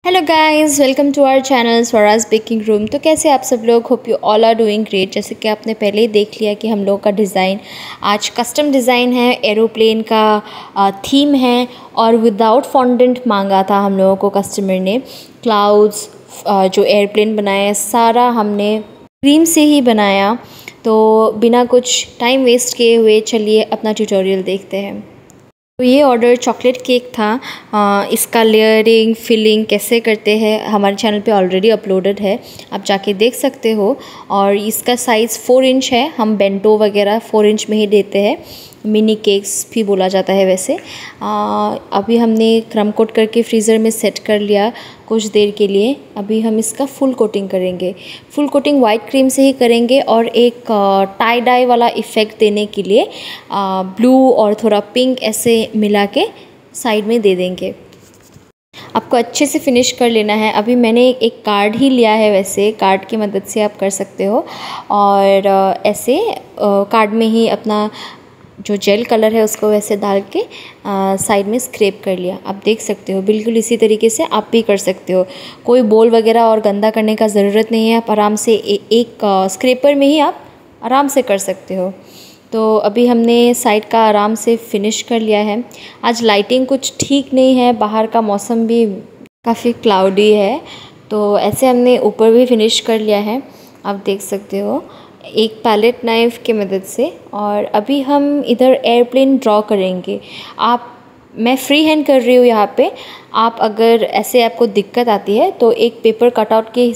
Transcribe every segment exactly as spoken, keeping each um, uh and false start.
Hello guys, welcome to our channel Swaraj baking room. तो कैसे आप सब लोग? Hope you all are doing great. जैसे कि आपने पहले ही देख लिया कि हम लोग का डिज़ाइन आज कस्टम डिज़ाइन है, एरोप्लेन का थीम है और विदाउट फॉन्डेंट मांगा था हम लोगों को कस्टमर ने। क्लाउड्स जो एयरप्लेन बनाया सारा हमने क्रीम से ही बनाया। तो बिना कुछ टाइम वेस्ट किए हुए चलिए अपना ट्यूटोरियल देखते हैं। तो ये ऑर्डर चॉकलेट केक था। आ, इसका लेयरिंग फिलिंग कैसे करते हैं हमारे चैनल पे ऑलरेडी अपलोडेड है, आप जाके देख सकते हो। और इसका साइज़ फोर इंच है। हम बेंटो वगैरह फोर इंच में ही देते हैं, मिनी केक्स भी बोला जाता है वैसे। आ, अभी हमने क्रम कोट करके फ्रीज़र में सेट कर लिया कुछ देर के लिए। अभी हम इसका फुल कोटिंग करेंगे। फुल कोटिंग वाइट क्रीम से ही करेंगे और एक टाई डाई वाला इफ़ेक्ट देने के लिए ब्लू और थोड़ा पिंक ऐसे मिला के साइड में दे देंगे। आपको अच्छे से फिनिश कर लेना है। अभी मैंने एक कार्ड ही लिया है, वैसे कार्ड की मदद से आप कर सकते हो। और ऐसे कार्ड में ही अपना जो जेल कलर है उसको वैसे डाल के साइड में स्क्रैप कर लिया। आप देख सकते हो बिल्कुल इसी तरीके से आप भी कर सकते हो। कोई बोल वगैरह और गंदा करने का ज़रूरत नहीं है। आप आराम से ए, एक स्क्रैपर में ही आप आराम से कर सकते हो। तो अभी हमने साइड का आराम से फिनिश कर लिया है। आज लाइटिंग कुछ ठीक नहीं है, बाहर का मौसम भी काफ़ी क्लाउडी है, तो ऐसे हमने ऊपर भी फिनिश कर लिया है, आप देख सकते हो एक पैलेट नाइफ़ की मदद से। और अभी हम इधर एयरप्लेन ड्रॉ करेंगे। आप मैं फ्री हैंड कर रही हूँ यहाँ पे। आप अगर ऐसे आपको दिक्कत आती है तो एक पेपर कटआउट के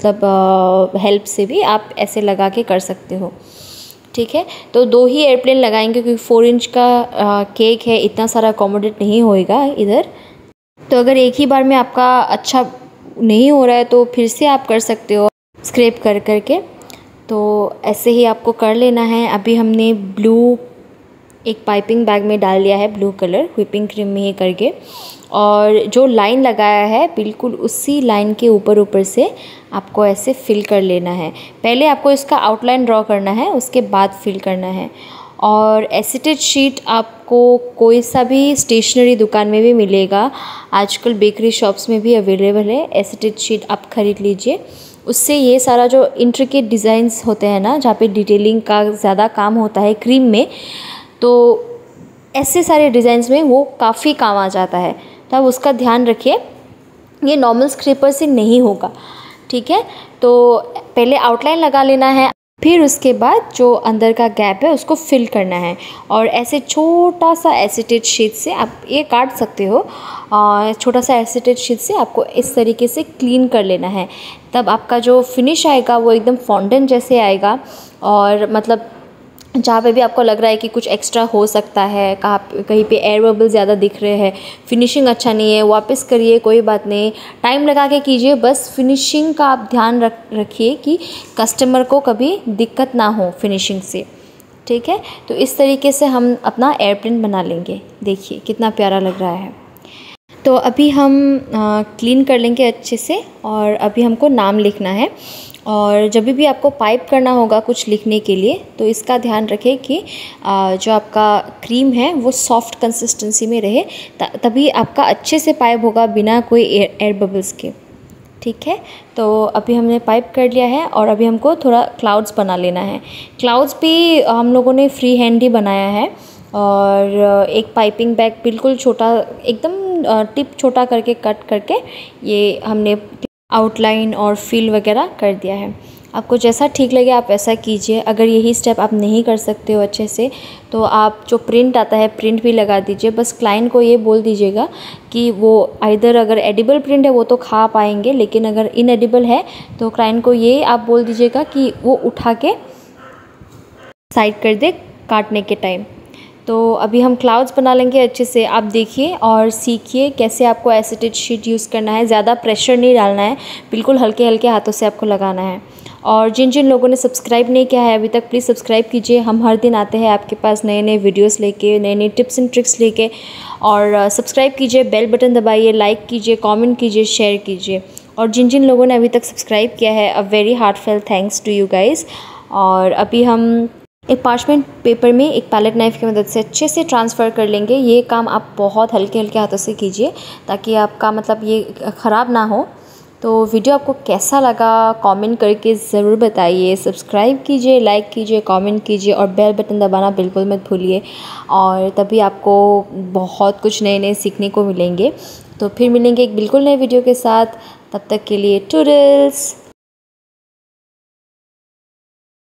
मतलब हेल्प से भी आप ऐसे लगा के कर सकते हो, ठीक है। तो दो ही एयरप्लेन लगाएंगे क्योंकि फोर इंच का आ, केक है, इतना सारा अकोमोडेट नहीं होएगा इधर। तो अगर एक ही बार में आपका अच्छा नहीं हो रहा है तो फिर से आप कर सकते हो स्क्रैप कर करके। तो ऐसे ही आपको कर लेना है। अभी हमने ब्लू एक पाइपिंग बैग में डाल लिया है, ब्लू कलर व्हिपिंग क्रीम में ही करके। और जो लाइन लगाया है बिल्कुल उसी लाइन के ऊपर ऊपर से आपको ऐसे फिल कर लेना है। पहले आपको इसका आउटलाइन ड्रॉ करना है, उसके बाद फिल करना है। और एसीटेट शीट आपको कोई सा भी स्टेशनरी दुकान में भी मिलेगा, आजकल बेकरी शॉप्स में भी अवेलेबल है। एसीटेट शीट आप ख़रीद लीजिए, उससे ये सारा जो इंट्रिकेट डिज़ाइंस होते हैं ना, जहाँ पे डिटेलिंग का ज़्यादा काम होता है क्रीम में, तो ऐसे सारे डिज़ाइंस में वो काफ़ी काम आ जाता है। तो आप उसका ध्यान रखिए, ये नॉर्मल स्क्रैपर से नहीं होगा, ठीक है। तो पहले आउटलाइन लगा लेना है, फिर उसके बाद जो अंदर का गैप है उसको फिल करना है। और ऐसे छोटा सा एसीटेट शीट से आप ये काट सकते हो, और छोटा सा एसीटेट शीट से आपको इस तरीके से क्लीन कर लेना है। तब आपका जो फिनिश आएगा वो एकदम फॉन्डेंट जैसे आएगा। और मतलब जहाँ पे भी आपको लग रहा है कि कुछ एक्स्ट्रा हो सकता है, कहाँ कहीं पे एयर बबल ज़्यादा दिख रहे हैं, फिनिशिंग अच्छा नहीं है, वापस करिए, कोई बात नहीं, टाइम लगा के कीजिए। बस फिनिशिंग का आप ध्यान रख रखिए कि कस्टमर को कभी दिक्कत ना हो फिनिशिंग से, ठीक है। तो इस तरीके से हम अपना एयरप्लेन बना लेंगे। देखिए कितना प्यारा लग रहा है। तो अभी हम आ, क्लीन कर लेंगे अच्छे से। और अभी हमको नाम लिखना है। और जब भी आपको पाइप करना होगा कुछ लिखने के लिए तो इसका ध्यान रखें कि आ, जो आपका क्रीम है वो सॉफ्ट कंसिस्टेंसी में रहे, तभी आपका अच्छे से पाइप होगा बिना कोई एयर एयर बबल्स के, ठीक है। तो अभी हमने पाइप कर लिया है और अभी हमको थोड़ा क्लाउड्स बना लेना है। क्लाउड्स भी हम लोगों ने फ्री हैंड ही बनाया है। और एक पाइपिंग बैग बिल्कुल छोटा, एकदम टिप छोटा करके कट करके ये हमने आउटलाइन और फिल वगैरह कर दिया है। आपको जैसा ठीक लगे आप वैसा कीजिए। अगर यही स्टेप आप नहीं कर सकते हो अच्छे से तो आप जो प्रिंट आता है प्रिंट भी लगा दीजिए। बस क्लाइंट को ये बोल दीजिएगा कि वो आइदर अगर एडिबल प्रिंट है वो तो खा पाएंगे, लेकिन अगर इनएडिबल है तो क्लाइंट को ये आप बोल दीजिएगा कि वो उठा के साइड कर दे काटने के टाइम। तो अभी हम क्लाउड्स बना लेंगे अच्छे से। आप देखिए और सीखिए कैसे आपको एसीटेट शीट यूज़ करना है। ज़्यादा प्रेशर नहीं डालना है, बिल्कुल हल्के हल्के हाथों से आपको लगाना है। और जिन जिन लोगों ने सब्सक्राइब नहीं किया है अभी तक, प्लीज़ सब्सक्राइब कीजिए। हम हर दिन आते हैं आपके पास नए नए वीडियोस लेके, नए नए टिप्स एंड ट्रिक्स लेके। और सब्सक्राइब कीजिए, बेल बटन दबाइए, लाइक कीजिए, कमेंट कीजिए, शेयर कीजिए। और जिन जिन लोगों ने अभी तक सब्सक्राइब किया है, a very heartfelt thanks to you guys. और अभी हम एक पार्चमेंट पेपर में एक पैलेट नाइफ़ की मदद से अच्छे से ट्रांसफ़र कर लेंगे। ये काम आप बहुत हल्के हल्के हाथों से कीजिए ताकि आपका मतलब ये ख़राब ना हो। तो वीडियो आपको कैसा लगा कमेंट करके ज़रूर बताइए। सब्सक्राइब कीजिए, लाइक कीजिए, कमेंट कीजिए और बेल बटन दबाना बिल्कुल मत भूलिए, और तभी आपको बहुत कुछ नए नए सीखने को मिलेंगे। तो फिर मिलेंगे एक बिल्कुल नए वीडियो के साथ, तब तक के लिए टूडल्स।